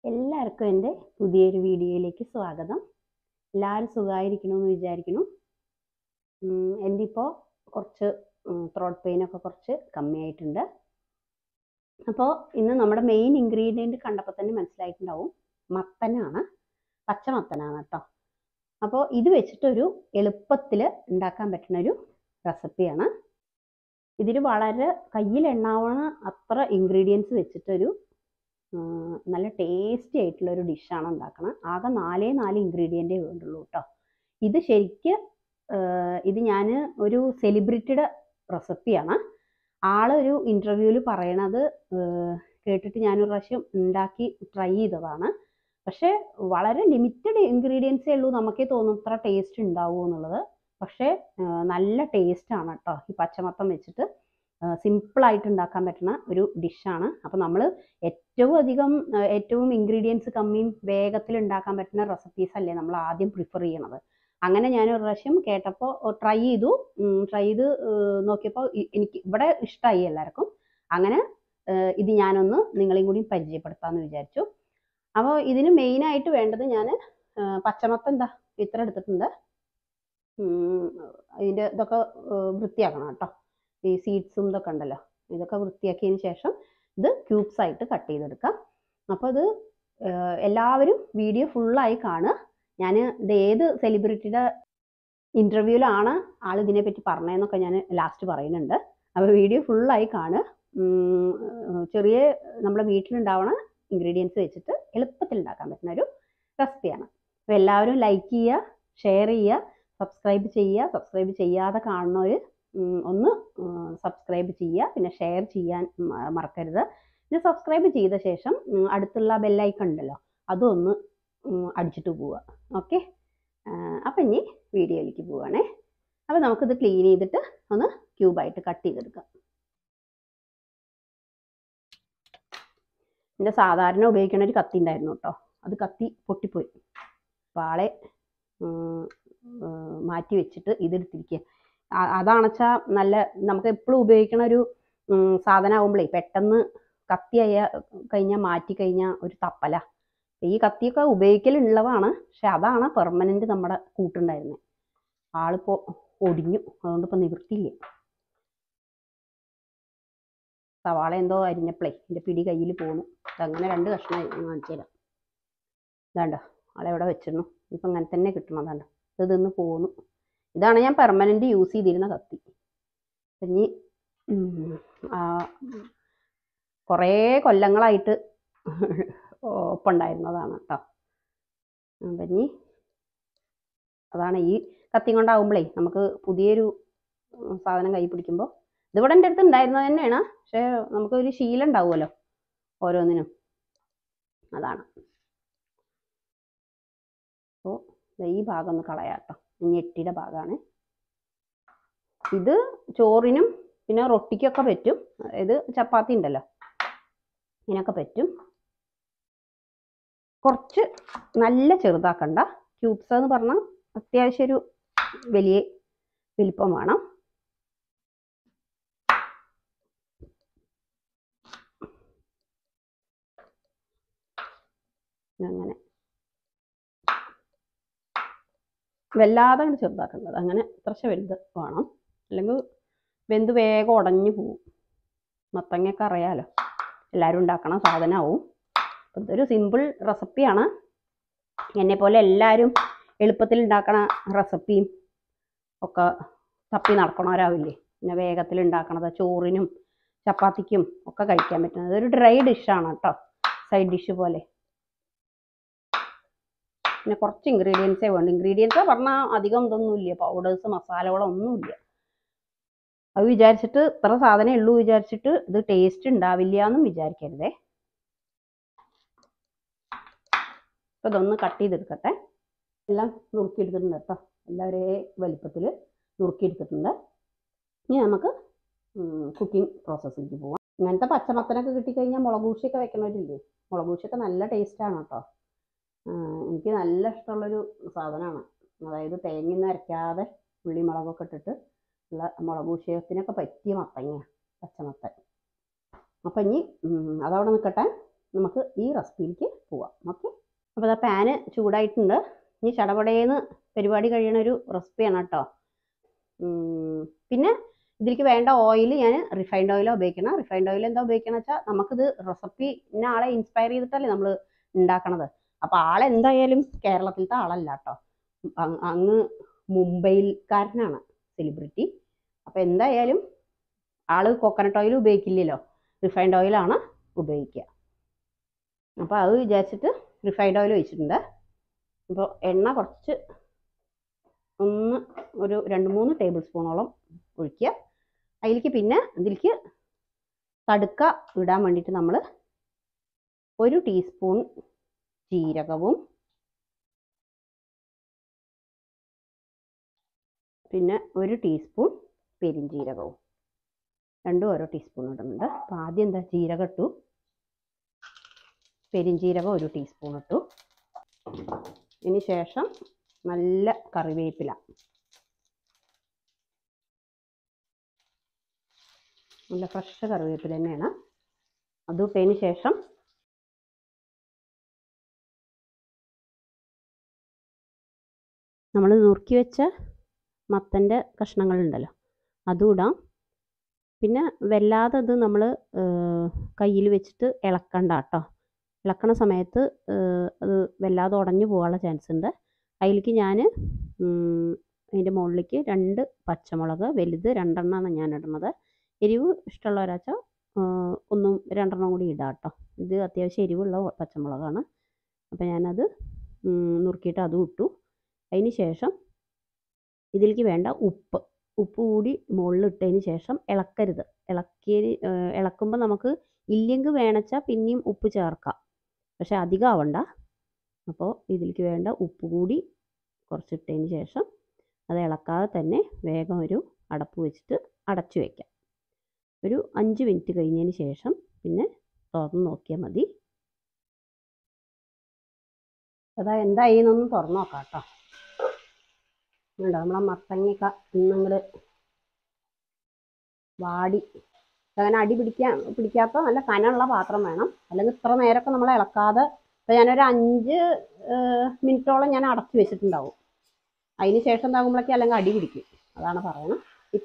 എല്ലാവർക്കും എൻ്റെ പുതിയൊരു വീഡിയോയിലേക്ക് സ്വാഗതം. എല്ലാവരും സുഖമായിരിക്കണമെന്ന് വിചാരിക്കുന്നു. എൻ്റെ ഇപ്പോൾ കുറച്ച് ത്രോട്ട് പെയിനൊക്കെ കുറച്ച് കമ്മിയായിട്ടുണ്ട്. അപ്പോൾ ഇന്ന് നമ്മുടെ മെയിൻ ഇൻഗ്രീഡിയൻറ്റ് കണ്ടപ്പോൾ തന്നെ മനസ്സിലായിട്ടുണ്ടാവും, മത്തനാണ്, പച്ചമത്തനാണ് കേട്ടോ. അപ്പോൾ ഇത് വെച്ചിട്ടൊരു എളുപ്പത്തിൽ ഉണ്ടാക്കാൻ പറ്റുന്നൊരു റെസിപ്പിയാണ്. ഇതിൽ വളരെ കയ്യിലെണ്ണാവുന്ന അത്ര ഇൻഗ്രീഡിയൻസ് വെച്ചിട്ടൊരു നല്ല ടേസ്റ്റി ആയിട്ടുള്ളൊരു ഡിഷാണ് ഉണ്ടാക്കണം. ആകെ 4 ഇൻഗ്രീഡിയൻറ്റേ വേണ്ടുള്ളൂ കേട്ടോ. ഇത് ശരിക്ക് ഇത് ഞാൻ ഒരു സെലിബ്രിറ്റിയുടെ റെസിപ്പിയാണ്. ആളൊരു ഇൻ്റർവ്യൂവിൽ പറയണത് കേട്ടിട്ട് ഞാനൊരു പ്രാവശ്യം ഉണ്ടാക്കി ട്രൈ ചെയ്തതാണ്. പക്ഷേ വളരെ ലിമിറ്റഡ് ഇൻഗ്രീഡിയൻസേ ഉള്ളൂ. നമുക്കേ തോന്നും ഇത്ര ടേസ്റ്റ് ഉണ്ടാവുമോ എന്നുള്ളത്. പക്ഷേ നല്ല ടേസ്റ്റാണ് കേട്ടോ. ഈ പച്ചമത്തം വെച്ചിട്ട് സിമ്പിളായിട്ട് ഉണ്ടാക്കാൻ പറ്റുന്ന ഒരു ഡിഷാണ്. അപ്പോൾ നമ്മൾ ഏറ്റവും ഇൻഗ്രീഡിയൻസ് കമ്മിയും വേഗത്തിൽ ഉണ്ടാക്കാൻ പറ്റുന്ന റെസിപ്പീസ് അല്ലേ നമ്മൾ ആദ്യം പ്രിഫർ ചെയ്യണത്. അങ്ങനെ ഞാനൊരു പ്രാവശ്യം കേട്ടപ്പോൾ ട്രൈ ചെയ്ത് നോക്കിയപ്പോൾ എനിക്ക് ഇവിടെ ഇഷ്ടമായി എല്ലാവർക്കും. അങ്ങനെ ഇത് ഞാനൊന്ന് നിങ്ങളെയും കൂടി പരിചയപ്പെടുത്താമെന്ന് വിചാരിച്ചു. അപ്പോൾ ഇതിന് മെയിനായിട്ട് വേണ്ടത് ഞാൻ പച്ചമത്തം ഇത്ര എടുത്തിട്ടുണ്ട്. ഇതിൻ്റെ ഇതൊക്കെ വൃത്തിയാക്കണം കേട്ടോ. ഈ സീഡ്സും ഇതൊക്കെ ഉണ്ടല്ലോ, ഇതൊക്കെ വൃത്തിയാക്കിയതിന് ശേഷം ഇത് ക്യൂബ്സ് ആയിട്ട് കട്ട് ചെയ്തെടുക്കാം. അപ്പോൾ ഇത് എല്ലാവരും വീഡിയോ ഫുള്ളായി കാണുക. ഞാൻ ഇത് ഏത് സെലിബ്രിറ്റിയുടെ ഇൻ്റർവ്യൂവിലാണ് ആൾ ഇതിനെപ്പറ്റി പറഞ്ഞതെന്നൊക്കെ ഞാൻ ലാസ്റ്റ് പറയുന്നുണ്ട്. അപ്പോൾ വീഡിയോ ഫുള്ളായി കാണുക. ചെറിയ നമ്മുടെ വീട്ടിലുണ്ടാവണ ഇൻഗ്രീഡിയൻസ് വെച്ചിട്ട് എളുപ്പത്തിൽ ഉണ്ടാക്കാൻ പറ്റുന്ന ഒരു റെസിപ്പിയാണ്. അപ്പോൾ എല്ലാവരും ലൈക്ക് ചെയ്യുക, ഷെയർ ചെയ്യുക, സബ്സ്ക്രൈബ് ചെയ്യാതെ കാണുന്നവർ ഒന്ന് സബ്സ്ക്രൈബ് ചെയ്യുക. പിന്നെ ഷെയർ ചെയ്യാൻ മറക്കരുത്. പിന്നെ സബ്സ്ക്രൈബ് ചെയ്ത ശേഷം അടുത്തുള്ള ബെല്ലൈക്കൺ ഉണ്ടല്ലോ, അതൊന്ന് അടിച്ചിട്ട് പോവുക. ഓക്കെ, അപ്പം ഇനി വീഡിയോയിലേക്ക് പോവുകയാണേ. അപ്പോൾ നമുക്കിത് ക്ലീൻ ചെയ്തിട്ട് ഒന്ന് ക്യൂബായിട്ട് കട്ട് ചെയ്തെടുക്കാം. എൻ്റെ സാധാരണ ഉപയോഗിക്കുന്ന ഒരു കത്തി ഉണ്ടായിരുന്നു കേട്ടോ. അത് കത്തി പൊട്ടിപ്പോയി. അപ്പോൾ ആളെ മാറ്റി വെച്ചിട്ട് ഇതെടുത്തിരിക്കുക. അതാണെച്ചാൽ നല്ല നമുക്ക് എപ്പോഴും ഉപയോഗിക്കണ ഒരു സാധനമാകുമ്പോഴേ പെട്ടെന്ന് കത്തിയായി കഴിഞ്ഞാൽ മാറ്റി കഴിഞ്ഞാൽ ഒരു തപ്പല. ഈ കത്തിയൊക്കെ ഉപയോഗിക്കലുള്ളതാണ്, പക്ഷെ അതാണ് പെർമനൻ്റ് നമ്മുടെ കൂട്ടുണ്ടായിരുന്നത്. ആളിപ്പോൾ ഒടിഞ്ഞു, അതുകൊണ്ടിപ്പോൾ നിവൃത്തിയില്ല. സവാള എന്തോ അരിഞ്ഞപ്പോഴേ എൻ്റെ പിടി കയ്യിൽ പോന്നു. അതങ്ങനെ 2 കഷ്ണമായി കാണിച്ചു തരാം. ഇതാണ്ടോ, ആളെവിടെ വെച്ചിരുന്നു. ഇപ്പം അങ്ങനെ തന്നെ കിട്ടണതാണ്ടോ, ഇത് നിന്ന് പോന്നു. ഇതാണ് ഞാൻ പെർമനൻ്റ് യൂസ് ചെയ്തിരുന്ന കത്തി. ഇനി കുറേ കൊല്ലങ്ങളായിട്ട് ഒപ്പമുണ്ടായിരുന്നതാണ് കേട്ടോ. ഇനി അതാണ് ഈ കത്തി കൊണ്ടാവുമ്പോഴേ നമുക്ക് പുതിയൊരു സാധനം കൈ പിടിക്കുമ്പോൾ, ഇതിവിടെ എൻ്റെ അടുത്ത് ഉണ്ടായിരുന്നത് തന്നെയാണ്, പക്ഷേ നമുക്കൊരു ശീലം ഉണ്ടാവുമല്ലോ ഓരോന്നിനും, അതാണ്. അപ്പോൾ ഈ ഭാഗം ഒന്ന് കളയാം കേട്ടോ. ഞെട്ടിയുടെ ഭാഗമാണ് ഇത്. ചോറിനും പിന്നെ റൊട്ടിക്കൊക്കെ പറ്റും. അതായത് ചപ്പാത്തി ഉണ്ടല്ലോ, ഇതിനൊക്കെ പറ്റും. കുറച്ച് നല്ല ചെറുതാക്കണ്ട. ക്യൂബ്സ് എന്ന് പറഞ്ഞാൽ അത്യാവശ്യം ഒരു വലിയ വലിപ്പം വേണം. അങ്ങനെ വല്ലാതെ അങ്ങോട്ട് ചെറുതാക്കേണ്ടത്, അങ്ങനെ കുറച്ച് വലുത് വേണം, അല്ലെങ്കിൽ വെന്ത് വേഗം ഉടഞ്ഞു പോവും. മത്തങ്ങയൊക്കെ അറിയാമല്ലോ, എല്ലാവരും ഉണ്ടാക്കണ സാധനമാവും. ഇതൊരു സിമ്പിൾ റെസിപ്പിയാണ്. എന്നെപ്പോലെ എല്ലാവരും എളുപ്പത്തിൽ ഉണ്ടാക്കണ റെസിപ്പിയും ഒക്കെ തപ്പി നടക്കണവരാവില്ലേ. പിന്നെ വേഗത്തിൽ ഉണ്ടാക്കണത് ചോറിനും ചപ്പാത്തിക്കും ഒക്കെ കഴിക്കാൻ പറ്റുന്നത് ഒരു ഡ്രൈ ഡിഷാണ് കേട്ടോ, സൈഡ് ഡിഷ് പോലെ. പിന്നെ കുറച്ച് ഇൻഗ്രീഡിയൻസേ വേണ്ട. ഇൻഗ്രീഡിയൻസ് പറഞ്ഞാൽ അധികം ഇതൊന്നുമില്ല, പൗഡേഴ്സ് മസാലകളൊന്നുമില്ല. അത് വിചാരിച്ചിട്ട് ഇത്ര സാധനമേ ഉള്ളൂ വിചാരിച്ചിട്ട് ഇത് ടേസ്റ്റ് ഉണ്ടാവില്ല എന്നും വിചാരിക്കരുതേ. അപ്പോൾ ഇതൊന്ന് കട്ട് ചെയ്തെടുക്കട്ടെ. എല്ലാം നുറുക്കിയെടുത്തിട്ടുണ്ട് കേട്ടോ, എല്ലാം ഒരേ വലിപ്പത്തിൽ നുറുക്കിയെടുത്തിട്ടുണ്ട്. ഇനി നമുക്ക് കുക്കിംഗ് പ്രോസസ്സിലേക്ക് പോവാം. ഇങ്ങനത്തെ പച്ചമത്തനൊക്കെ കിട്ടിക്കഴിഞ്ഞാൽ മുളകൂശിയൊക്കെ വെക്കണവരില്ലേ, മുളകൂശിയൊക്കെ നല്ല ടേസ്റ്റാണ് കേട്ടോ. എനിക്ക് നല്ല ഇഷ്ടമുള്ളൊരു സാധനമാണ്. അതായത് തേങ്ങയൊന്നും അരയ്ക്കാതെ ഉള്ളി മുളകൊക്കെ ഇട്ടിട്ട് ഉള്ള മുളകൂശയത്തിനൊക്കെ പറ്റിയ മത്തങ്ങ പച്ചമത്തൻ. അപ്പം ഇനി അതവിടെ നിൽക്കട്ടെ. നമുക്ക് ഈ റെസിപ്പിയിലേക്ക് പോവാം. ഓക്കെ, അപ്പോൾ ആ പാന് ചൂടായിട്ടുണ്ട്. ഇനി ചടപടേന്ന് പരിപാടി കഴിയണ ഒരു റെസിപ്പിയാണ് കേട്ടോ. പിന്നെ ഇതിലേക്ക് വേണ്ട ഓയിൽ ഞാൻ റിഫൈൻഡ് ഓയിലാണ് ഉപയോഗിക്കണം. റിഫൈൻഡ് ഓയിൽ എന്താ ഉപയോഗിക്കണം വെച്ചാൽ നമുക്കിത് റെസിപ്പി ഇന്ന ആളെ ഇൻസ്പയർ ചെയ്തിട്ടല്ലേ നമ്മൾ ഉണ്ടാക്കണത്. അപ്പോൾ ആളെന്തായാലും കേരളത്തിലത്തെ ആളല്ല കേട്ടോ, അങ്ങ് മുംബൈക്കാരനാണ് സെലിബ്രിറ്റി. അപ്പോൾ എന്തായാലും ആള് കോക്കനട്ട് ഓയിൽ ഉപയോഗിക്കില്ലല്ലോ, റിഫൈൻഡ് ഓയിലാണ് ഉപയോഗിക്കുക. അപ്പോൾ അത് വിചാരിച്ചിട്ട് റിഫൈൻഡ് ഓയിൽ ഒഴിച്ചിട്ടുണ്ട്. അപ്പോൾ എണ്ണ കുറച്ച് ഒരു 2-3 ടേബിൾ സ്പൂണോളം ഒഴിക്കുക. അതിലേക്ക് പിന്നെ ഇതിലേക്ക് കടുക്ക ഇടാൻ വേണ്ടിയിട്ട് നമ്മൾ 1 ടീസ്പൂൺ ജീരകവും പിന്നെ 1 ടീസ്പൂൺ പെരിഞ്ജീരകവും, രണ്ടും ഓരോ ടീസ്പൂൺ ഇടുന്നുണ്ട്. അപ്പോൾ ആദ്യം എന്താ ജീരകം ഇട്ടു, പെരിഞ്ജീരകം 1 ടീസ്പൂൺ ഇട്ടു. ഇതിന് ശേഷം നല്ല കറിവേപ്പില, നല്ല ഫ്രഷ് കറിവേപ്പില തന്നെയാണ്, അത് ഇട്ടതിന് ശേഷം നമ്മൾ നുറുക്കി വെച്ച മത്തൻ്റെ കഷ്ണങ്ങളുണ്ടല്ലോ അതും ഇടാം. പിന്നെ വല്ലാതെ ഇത് നമ്മൾ കയ്യിൽ വെച്ചിട്ട് ഇളക്കണ്ട കേട്ടോ. ഇളക്കണ സമയത്ത് അത് വല്ലാതെ ഉടഞ്ഞു പോകാനുള്ള ചാൻസ് ഉണ്ട്. അതിലേക്ക് ഞാൻ അതിൻ്റെ മുകളിലേക്ക് 2 പച്ചമുളക്, വലുത് 2 എണ്ണമാണ് ഞാൻ ഇടുന്നത്. എരിവ് ഇഷ്ടമുള്ളവരാച്ചാൽ 2 കൂടി ഇടാം കേട്ടോ. ഇത് അത്യാവശ്യം എരിവുള്ള പച്ചമുളകാണ്. അപ്പോൾ ഞാനത് നുറുക്കിയിട്ട് അതും ഇട്ടു. അതിന് ശേഷം ഇതിലേക്ക് വേണ്ട ഉപ്പ് കൂടി മുകളിൽ ഇട്ടതിന് ശേഷം ഇളക്കരുത്. ഇളക്കുമ്പോൾ നമുക്ക് ഇല്ലെങ്കിൽ വേണച്ചാൽ പിന്നെയും ഉപ്പ് ചേർക്കാം, പക്ഷെ അധികം ആവണ്ട. അപ്പോൾ ഇതിലേക്ക് വേണ്ട ഉപ്പ് കൂടി കുറച്ചിട്ടതിന് ശേഷം അത് ഇളക്കാതെ തന്നെ വേഗം ഒരു അടപ്പ് വെച്ചിട്ട് അടച്ചു വയ്ക്കാം. ഒരു 5 മിനിറ്റ് കഴിഞ്ഞതിന് ശേഷം പിന്നെ തുറന്ന് നോക്കിയാൽ മതി. അതാ എന്തായിന്നൊന്ന് തുറന്ന് നോക്കാം കേട്ടോ. ഉണ്ടോ നമ്മളെ മത്തങ്ങയൊക്കെ ഇന്നങ്ങൾ വാടി, അങ്ങനെ അടി പിടിക്കാത്ത നല്ല കനമുള്ള പാത്രം വേണം, അല്ലെങ്കിൽ ഇത്ര നേരമൊക്കെ നമ്മൾ ഇളക്കാതെ. ഇപ്പോൾ ഞാനൊരു 5 മിനിറ്റോളം ഞാൻ അടച്ചു വെച്ചിട്ടുണ്ടാവും. അതിന് ശേഷം എന്താകുമ്പോഴേക്കും അല്ലെങ്കിൽ അടി പിടിക്കും, അതാണ് പറയണം.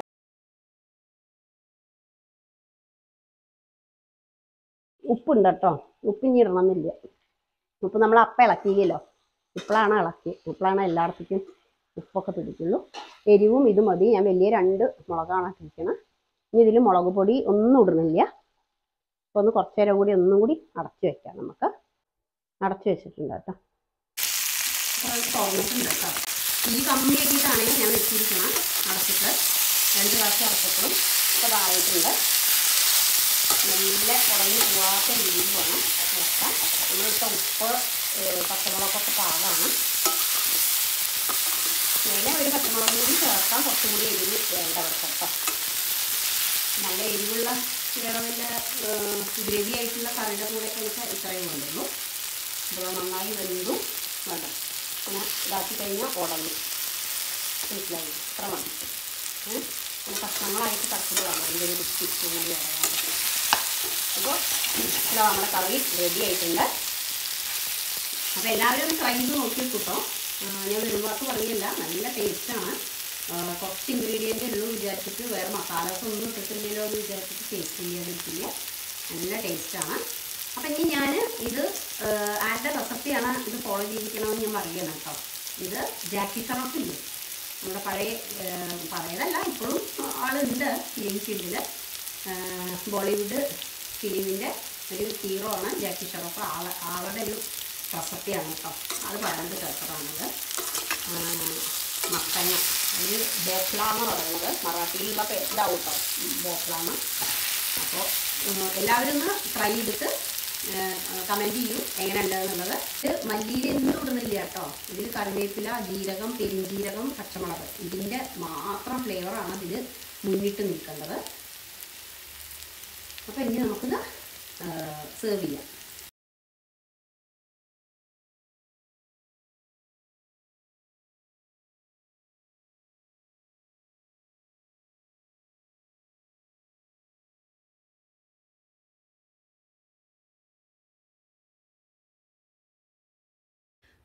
ഉപ്പുണ്ട് കേട്ടോ, ഉപ്പ് ഇനി ഇടണമെന്നില്ല. ഉപ്പ് നമ്മൾ അപ്പം ഇളക്കിയില്ലല്ലോ, ഇപ്പോഴാണ് എല്ലായിടത്തേക്കും ഉപ്പൊക്കെ പിടിക്കുള്ളൂ. എരിവും ഇത് മതി. ഞാൻ വലിയ 2 മുളകാണ് ഇട്ടിരിക്കുന്നത്. ഇനി ഇതിൽ മുളക് പൊടി ഒന്നും ഇടുന്നില്ല. അപ്പോൾ ഒന്ന് കുറച്ച് നേരം കൂടി ഒന്നും കൂടി അടച്ചു വെക്കാം. നമുക്ക് അടച്ചു വെച്ചിട്ടുണ്ട് കേട്ടോ. തുറന്നിട്ടുണ്ട് കേട്ടോ. ഈ കമ്മിയാക്കിയിട്ടാണെങ്കിൽ ഞാൻ വെച്ചിരിക്കണം അടച്ചിട്ട് 2 പ്രാവശ്യം അടച്ചപ്പോഴും ഇപ്പോൾ ഇതായിട്ടുണ്ട്. നല്ല ഉടഞ്ഞു പോവാത്ത രീതിയിൽ വേണം ഇളക്കാൻ. നമ്മളിട്ട ഉപ്പ് പച്ചമുളകൊക്കെ പാകമാണ്. മേലെ ഒരു പച്ചമുളക് കൂടി ചേർക്കാൻ കുറച്ചും കൂടി എരിവ് വേണ്ടവർക്ക് കേട്ടോ. നല്ല എരിവുള്ള ഇടവില്ല ഗ്രേവി ആയിട്ടുള്ള കറിയുടെ കൂടെയൊക്കെ വെച്ചാൽ ഇത്രയും വേണ്ടുള്ളൂ. അപ്പോൾ നന്നായി വെന്തു വേണ്ട, പിന്നെ ഇതാക്കി കഴിഞ്ഞാൽ ഉടഞ്ഞു മനസ്സിലായി. ഇത്ര മതി. പിന്നെ കഷ്ണങ്ങളായിട്ട് കറക്റ്റ് വേണം, അതിൻ്റെ ഒരു ബിസ്കിറ്റ് അങ്ങനെ പറയാം. അപ്പോൾ ഇതാ നമ്മുടെ കറി റെഡി ആയിട്ടുണ്ട്. അപ്പോൾ എല്ലാവരും ഒന്ന് ട്രൈ ചെയ്ത് നോക്കി കിട്ടോ. ഞാൻ ഒരുപാട് പറഞ്ഞില്ല, നല്ല ടേസ്റ്റാണ്. കുറച്ച് ഇൻഗ്രീഡിയൻ്റ് ഉള്ളൂ വിചാരിച്ചിട്ട് വേറെ മസാലസ് ഒന്നും ഇട്ടിട്ടില്ലല്ലോ എന്ന് വിചാരിച്ചിട്ട് ടേസ്റ്റ് ചെയ്യാതിരിക്കില്ല, നല്ല ടേസ്റ്റാണ്. അപ്പം ഇനി ഞാൻ ഇത് ആരുടെ റെസിപ്പിയാണ് ഇത് ഫോളോ ചെയ്തിരിക്കണമെന്ന് ഞാൻ പറയുകയാണ് കേട്ടോ. ഇത് ജാക്കി ഷറോഫ് ഇല്ലേ, നമ്മുടെ പഴയതല്ല, ഇപ്പോഴും ആളുണ്ട് ഫിലിം ഫീൽഡിൽ. ബോളിവുഡ് ഫിലിമിൻ്റെ ഒരു ഹീറോ ആണ് ജാക്കി ഷറോഫ്. ആളുടെ ഒരു റെസിപ്പിയാണ് കേട്ടോ. അത് പറയുന്നത് ചേർത്തതാണത്. മത്തങ്ങ, അതിന് ബോക്ല എന്ന് പറയുന്നത്, മറാഠിയിലുള്ള ഇതാവും കേട്ടോ ബോക്ലാന്ന്. അപ്പോൾ എല്ലാവരും ഒന്ന് ട്രൈ ചെയ്തിട്ട് കമൻറ്റ് ചെയ്യൂ എങ്ങനെ ഉണ്ടെന്നുള്ളത്. ഇത് മല്ലിയിൽ എന്തും ഇടുന്നില്ല കേട്ടോ. ഇതിൽ കറിവേപ്പില, ജീരകം, പെരിഞ്ജീരകം, പച്ചമുളക്, ഇതിൻ്റെ മാത്രം ഫ്ലേവറാണ് ഇതിൽ മുന്നിട്ട് നിൽക്കേണ്ടത്. അപ്പോൾ ഇനി നമുക്കിത് സെർവ് ചെയ്യാം.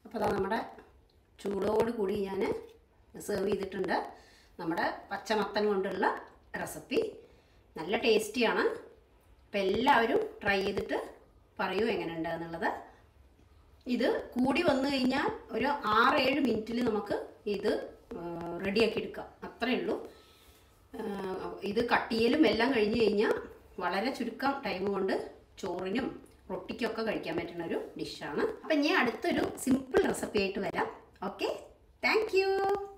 അപ്പോൾ അതാ നമ്മുടെ ചൂടോട് കൂടി ഞാൻ സെർവ് ചെയ്തിട്ടുണ്ട്. നമ്മുടെ പച്ചമത്തൻ കൊണ്ടുള്ള റെസിപ്പി നല്ല ടേസ്റ്റിയാണ്. അപ്പോൾ എല്ലാവരും ട്രൈ ചെയ്തിട്ട് പറയൂ എങ്ങനെയുണ്ട് എന്നുള്ളത്. ഇത് കൂടി വന്നു കഴിഞ്ഞാൽ ഒരു 6-7 മിനിറ്റിൽ നമുക്ക് ഇത് റെഡിയാക്കി എടുക്കാം. അത്രയേ ഉള്ളൂ. ഇത് കട്ടിയലും എല്ലാം കഴിഞ്ഞ് കഴിഞ്ഞാൽ വളരെ ചുരുക്കം ടൈം കൊണ്ട് ചോറിനും റൊട്ടിക്കൊക്കെ കഴിക്കാൻ പറ്റുന്ന ഒരു ഡിഷാണ്. അപ്പം ഞാൻ അടുത്തൊരു സിമ്പിൾ റെസിപ്പി ആയിട്ട് വരാം. Okay, thank U.